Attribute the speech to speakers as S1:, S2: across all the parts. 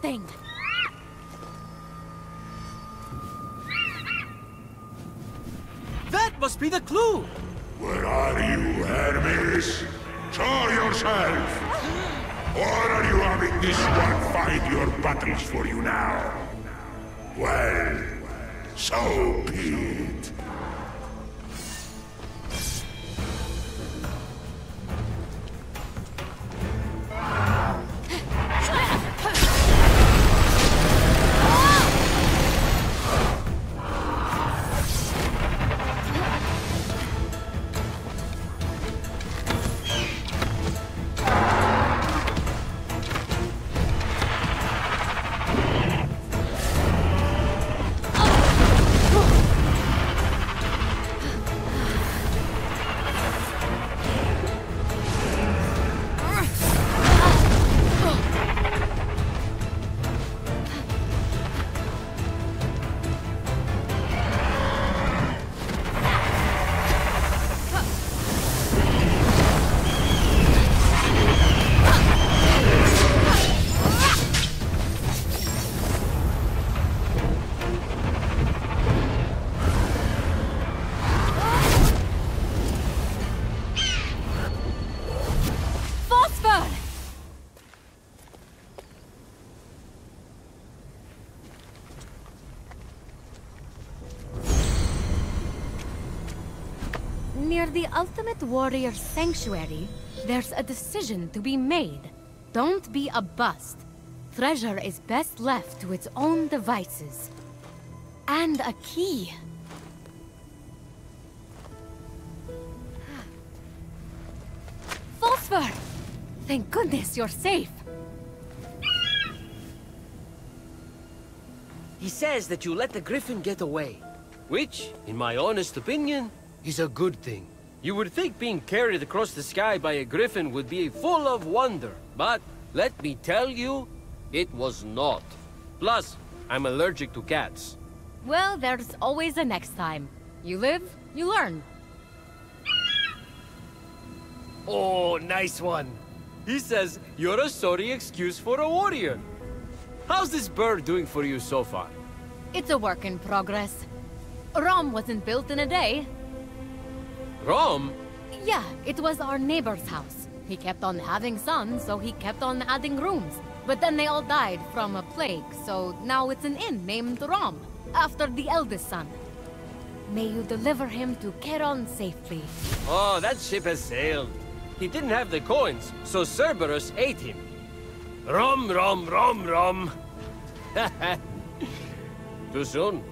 S1: something!
S2: That must be the clue!
S3: Where are you, Hermes? Show yourself! Or are you having this one fight your battles for you now? Well, so be it.
S1: Near the Ultimate Warrior Sanctuary, there's a decision to be made. Don't be a bust. Treasure is best left to its own devices. And a key. Phosphor! Thank goodness you're safe.
S2: He says that you let the Griffin get away. Which, in my honest opinion, is a good thing. You would think being carried across the sky by a Griffin would be full of wonder, but let me tell you, it was not. Plus, I'm allergic to cats.
S1: Well, there's always a next time. You live, you learn.
S2: Oh, nice one. He says you're a sorry excuse for a warrior. How's this bird doing for you so far?
S1: It's a work in progress. Rome wasn't built in a day.
S2: Rome?
S1: Yeah, it was our neighbor's house. He kept on having sons, so he kept on adding rooms. But then they all died from a plague, so now it's an inn named Rom, after the eldest son. May you deliver him to Charon safely.
S2: Oh, that ship has sailed. He didn't have the coins, so Cerberus ate him. Rom, rom, rom, rom. Too soon.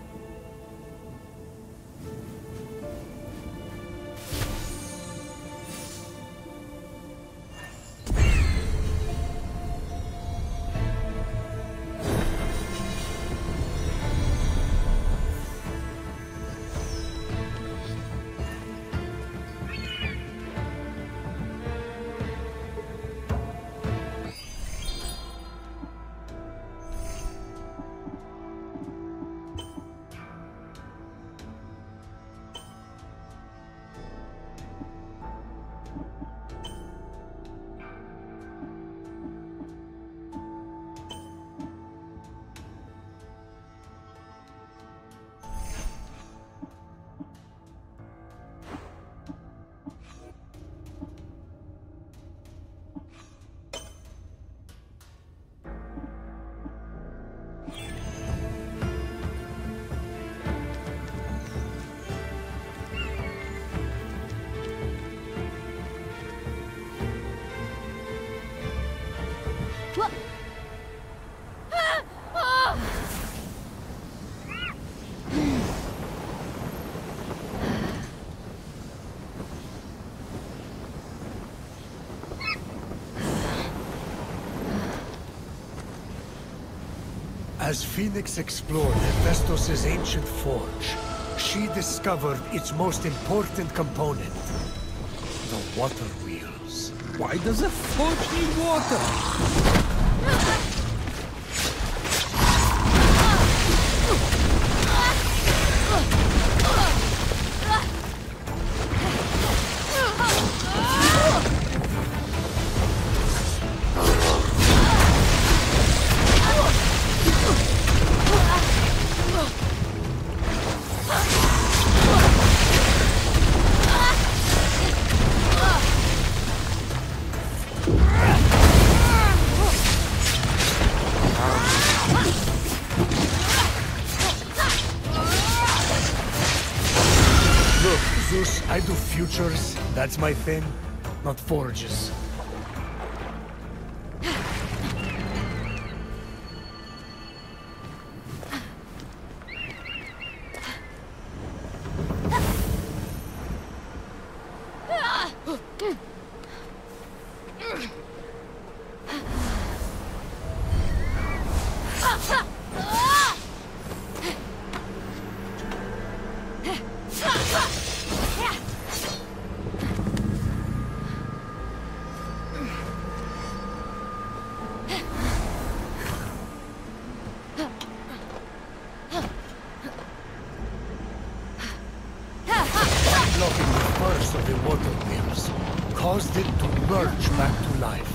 S4: As Phoenix explored Hephaestus' ancient forge, she discovered its most important component, the water wheels.
S5: Why does a forge need water?
S4: I do futures, that's my thing, not forges. Blocking the first of the water wheels caused it to lurch back to life.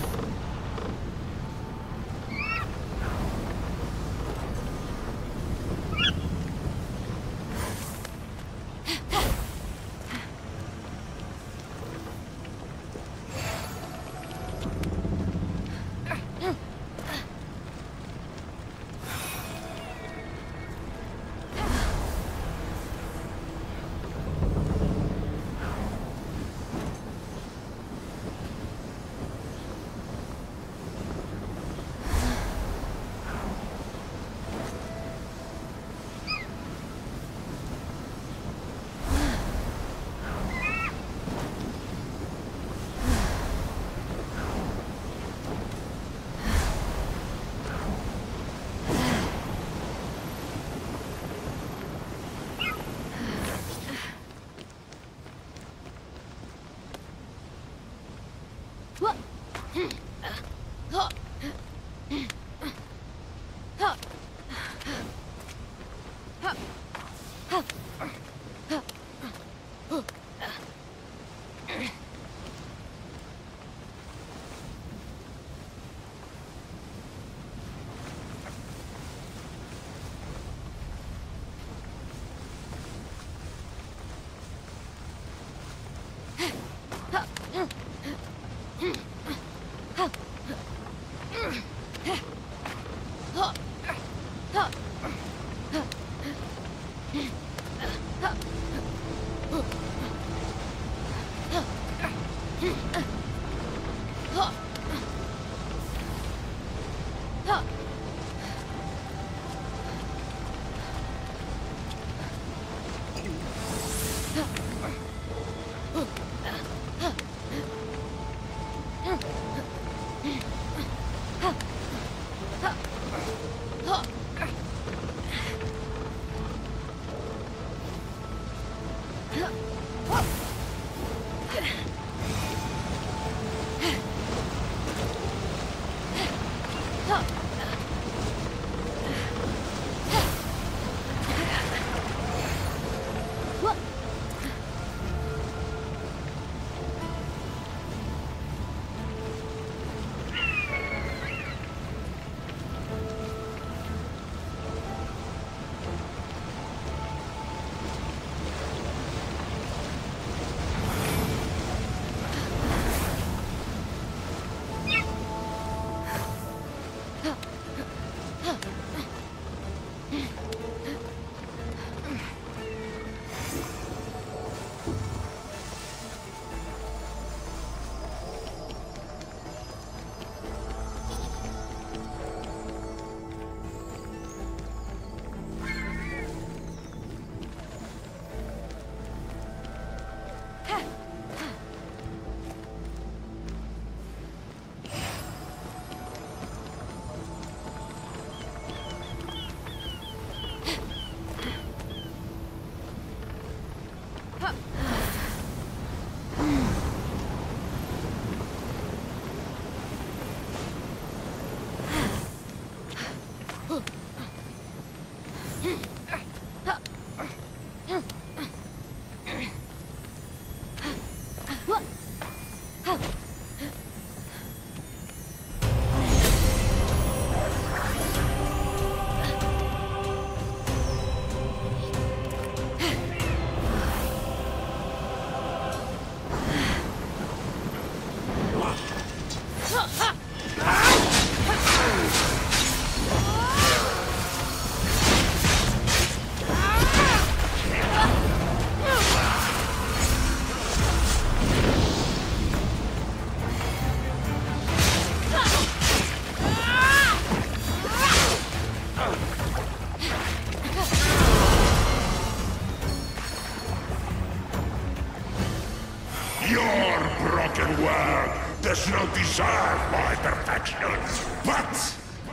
S3: does not deserve my protection, but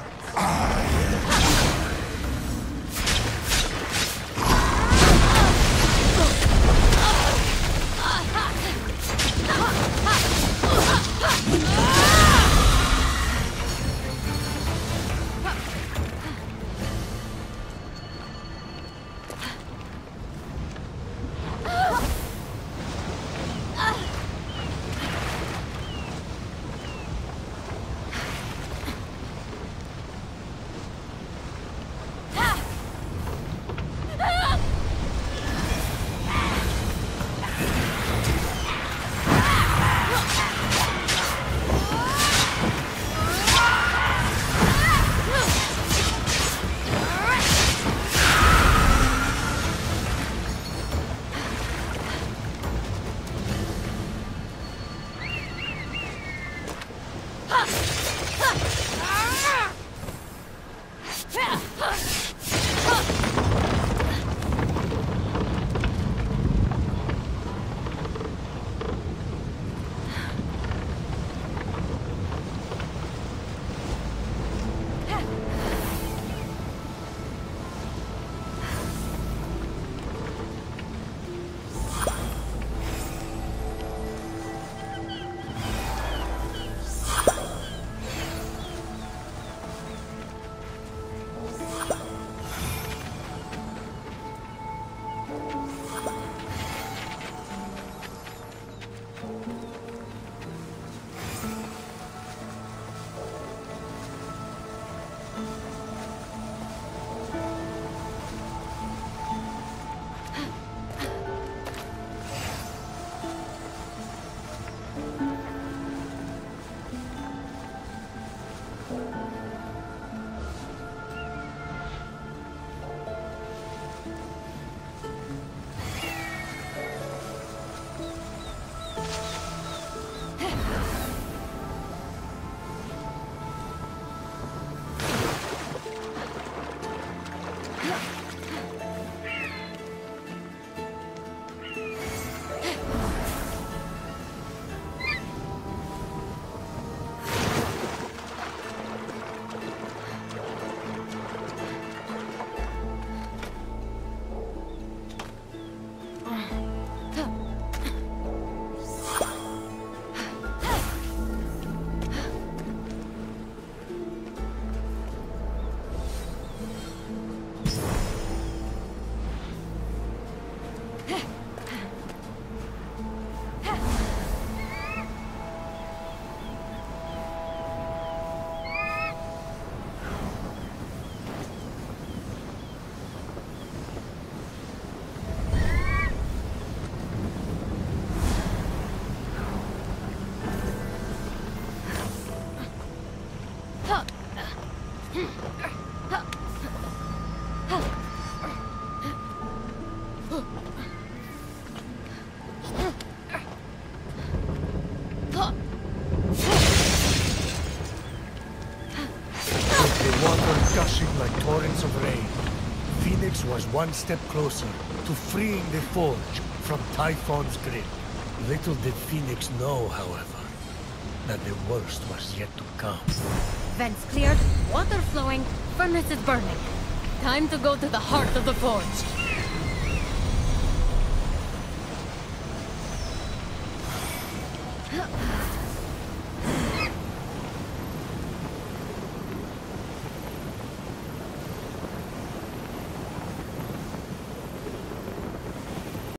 S4: was one step closer to freeing the Forge from Typhon's grip. Little did Phoenix know, however, that the worst was yet to come.
S1: Vents cleared, water flowing, furnaces burning. Time to go to the heart of the Forge.